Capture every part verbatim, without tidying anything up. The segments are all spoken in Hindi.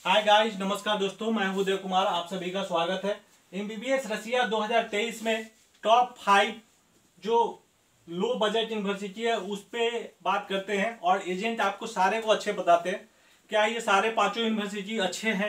हाय गाइस, नमस्कार दोस्तों, मैं हूं उदय कुमार। आप सभी का स्वागत है। एमबीबीएस रसिया दो हज़ार तेईस में टॉप फाइव जो लो बजट यूनिवर्सिटी है उस पे बात करते हैं और एजेंट आपको सारे को अच्छे बताते हैं। क्या ये सारे पांचों यूनिवर्सिटी अच्छे हैं?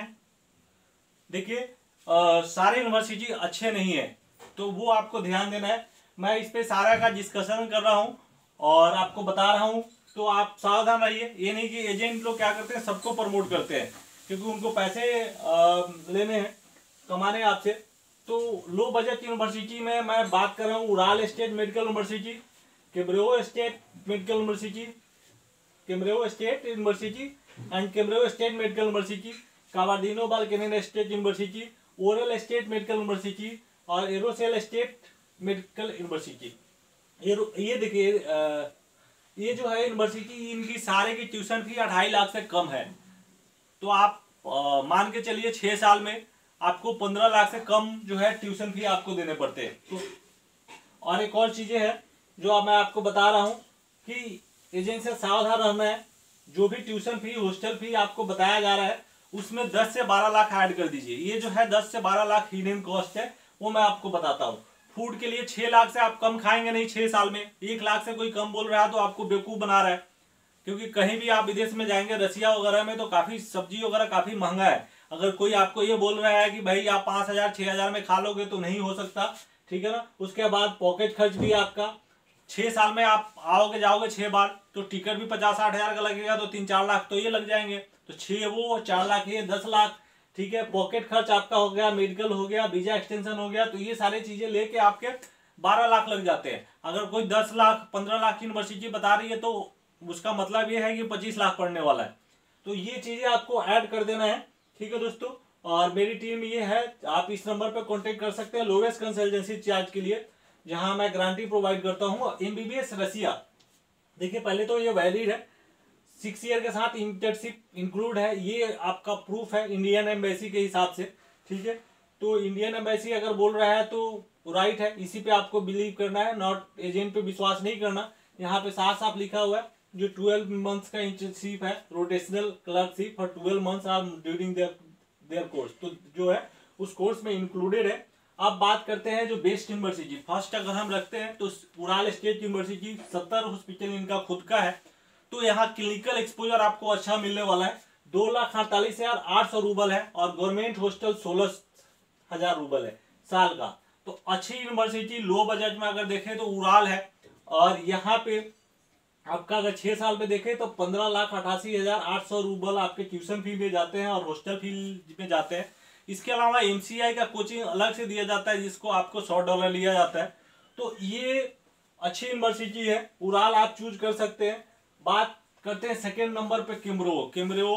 देखिए, सारे यूनिवर्सिटी अच्छे नहीं है, तो वो आपको ध्यान देना है। मैं इस पे सारा का डिस्कशन कर रहा हूँ और आपको बता रहा हूँ, तो आप सावधान रहिए। ये नहीं कि एजेंट लोग क्या करते हैं, सबको प्रमोट करते हैं क्योंकि उनको पैसे लेने हैं, कमाने हैं आपसे। तो लो बजट यूनिवर्सिटी में मैं बात कर रहा हूँ Ural state medical university, Kemerovo state medical university, Kemerovo state university and Kemerovo state medical university, Kabardino Balkarian state university, Ural state medical university और एरोसेल स्टेट मेडिकल यूनिवर्सिटी। ये ये देखिए, ये जो है यूनिवर्सिटी, इनकी सारे की ट्यूशन फी अढ़ाई लाख से कम है। तो आप आ, मान के चलिए छह साल में आपको पंद्रह लाख से कम जो है ट्यूशन फी आपको देने पड़ते हैं। तो और एक और चीजें हैं जो अब मैं आपको बता रहा हूँ कि एजेंट से सावधान रहना है। जो भी ट्यूशन फी, हॉस्टल फी आपको बताया जा रहा है उसमें दस से बारह लाख ऐड कर दीजिए। ये जो है दस से बारह लाख हिडन कॉस्ट है, वो मैं आपको बताता हूँ। फूड के लिए छह लाख से आप कम खाएंगे नहीं छह साल में। एक लाख से कोई कम बोल रहा है तो आपको बेवकूफ बना रहा है, क्योंकि कहीं भी आप विदेश में जाएंगे, रसिया वगैरह में, तो काफी सब्जी वगैरह काफी महंगा है। अगर कोई आपको ये बोल रहा है कि भाई आप पांच हजार छह हजार में खा लोगे, तो नहीं हो सकता, ठीक है ना। उसके बाद पॉकेट खर्च भी आपका, छह साल में आप आओगे जाओगे छह बार, तो टिकट भी पचास साठ हजार का लगेगा, तो तीन चार लाख तो ये लग जाएंगे। तो छह वो चार लाख ये दस लाख, ठीक है। पॉकेट खर्च आपका हो गया, मेडिकल हो गया, वीजा एक्सटेंशन हो गया, तो ये सारी चीजें लेके आपके बारह लाख लग जाते हैं। अगर कोई दस लाख पंद्रह लाख की यूनिवर्सिटी बता रही है तो उसका मतलब ये है कि पच्चीस लाख पढ़ने वाला है। तो ये चीजें आपको ऐड कर देना है, ठीक है दोस्तों। और मेरी टीम ये है, आप इस नंबर पर कांटेक्ट कर सकते हैं लोवेस्ट कंसल्टेंसी चार्ज के लिए, जहां मैं गारंटी प्रोवाइड करता हूं। एमबीबीएस रसिया, देखिए पहले तो ये वैलिड है, सिक्स ईयर के साथ इंटर्नशिप इंक्लूड है, ये आपका प्रूफ है इंडियन एम्बेसी के हिसाब से, ठीक है। तो इंडियन एम्बेसी अगर बोल रहा है तो राइट है, इसी पे आपको बिलीव करना है, नॉट एजेंट पे विश्वास नहीं करना। यहाँ पे साफ साफ लिखा हुआ है जो ट्वेल्व मंथ्स का इंटर्नशिप है, rotational clerkship for twelve months or during their course, तो जो है उस कोर्स में इंक्लूडेड है। अब बात करते हैं जो बेस्ट यूनिवर्सिटी, फर्स्ट अगर हम रखते हैं तो उराल स्टेट यूनिवर्सिटी, सत्तर हॉस्पिटल इनका खुद का है, तो यहाँ क्लिनिकल एक्सपोजर आपको अच्छा मिलने वाला है। दो लाख अड़तालीस हजार आठ सौ रूबल है और गवर्नमेंट हॉस्टल सोलह हजार रूबल है साल का। तो अच्छी यूनिवर्सिटी लो बजट में अगर देखें तो उराल है, और यहाँ पे आपका अगर छह साल में देखें तो पंद्रह लाख अठासी हजार आठ सौ रूबल आपके ट्यूशन फी में जाते हैं और हॉस्टल फी में जाते हैं। इसके अलावा एमसीआई का कोचिंग अलग से दिया जाता है, जिसको आपको सौ डॉलर लिया जाता है। तो ये अच्छी यूनिवर्सिटी है, उराल आप चूज कर सकते हैं। बात करते हैं सेकेंड नंबर पे केम्ब्रियो। केम्ब्रियो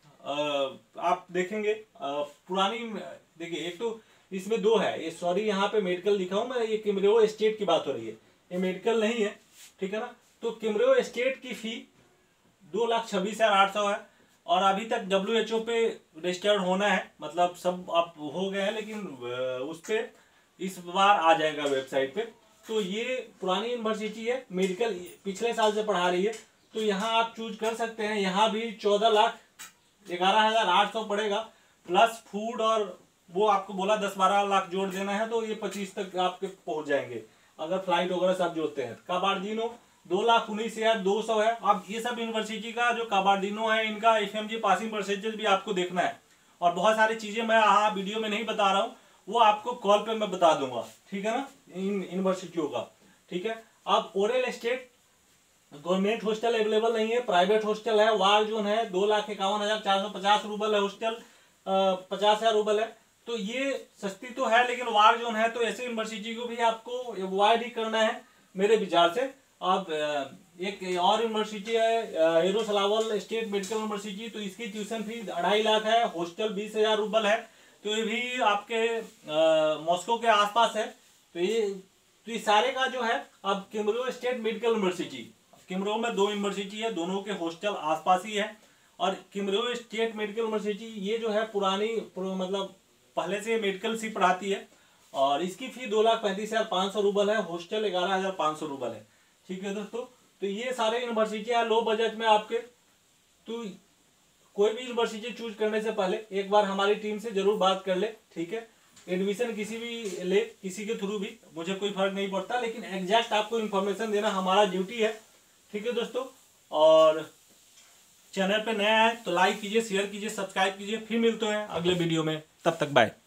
आप देखेंगे आ, पुरानी, देखिए एक तो इसमें दो है, ये सॉरी यहाँ पे मेडिकल लिखा हूं मैं, ये केम्ब्रियो स्टेट की बात हो रही है, ये मेडिकल नहीं है, ठीक है ना। तो केम्ब्रियो स्टेट की फी दो लाख छब्बीस हजार आठ सौ है और अभी तक डब्ल्यू एच ओ पे रजिस्टर्ड होना है, मतलब सब आप हो गए हैं, लेकिन उस पर इस बार आ जाएगा वेबसाइट पे। तो ये पुरानी यूनिवर्सिटी है, मेडिकल पिछले साल से पढ़ा रही है, तो यहाँ आप चूज कर सकते हैं। यहाँ भी चौदह लाख ग्यारह हजार आठ सौ पड़ेगा, प्लस फूड और वो आपको बोला दस बारह लाख जोड़ देना है, तो ये पच्चीस तक आपके पहुंच जाएंगे अगर फ्लाइट वगैरह सब जोड़ते हैं। काबार्डिनो दो लाख उन्नीस हजार दो सौ है। अब ये सब यूनिवर्सिटी का जो काबार्डिनो है, इनका F M G passing percentage भी आपको देखना है, और बहुत सारी चीजें मैं यहाँ वीडियो में नहीं बता रहा हूँ, वो आपको कॉल पे मैं बता दूंगा, ठीक है ना, इन यूनिवर्सिटियों का, ठीक है। अब Ural state government hostel available नहीं है, प्राइवेट हॉस्टल है। वार जोन है, दो लाख इक्यावन हजार चार सौ पचास रूबल है हॉस्टल, पचास हजार रूबल है। तो ये सस्ती तो है, लेकिन वार जोन है, तो ऐसे यूनिवर्सिटी को भी आपको अवॉइड ही करना है मेरे विचार से। अब एक और यूनिवर्सिटी है हेरोसलावल स्टेट मेडिकल यूनिवर्सिटी, तो इसकी ट्यूशन फी अढ़ाई लाख है, हॉस्टल बीस हजार रूबल है। तो ये भी आपके मॉस्को के आसपास है। तो ये तो ये सारे का जो है, अब Kemerovo state medical university, Kemerovo में दो यूनिवर्सिटी है, दोनों के हॉस्टल आसपास ही है। और केम्ब्रियो स्टेट मेडिकल यूनिवर्सिटी ये जो है पुरानी, मतलब पहले से मेडिकल सी पढ़ाती है, और इसकी फी दो लाख पैंतीस हजार पाँच सौ रूबल है, हॉस्टल ग्यारह हजार पाँच सौ रूबल है, ठीक है दोस्तों। तो ये सारे यूनिवर्सिटी है लो बजट में आपके। तो कोई भी यूनिवर्सिटी चूज करने से पहले एक बार हमारी टीम से जरूर बात कर ले, ठीक है। एडमिशन किसी भी ले, किसी के थ्रू भी, मुझे कोई फर्क नहीं पड़ता, लेकिन एग्जैक्ट आपको इन्फॉर्मेशन देना हमारा ड्यूटी है, ठीक है दोस्तों। और चैनल पे नया है तो लाइक कीजिए, शेयर कीजिए, सब्सक्राइब कीजिए। फिर मिलते हैं अगले वीडियो में, तब तक बाय।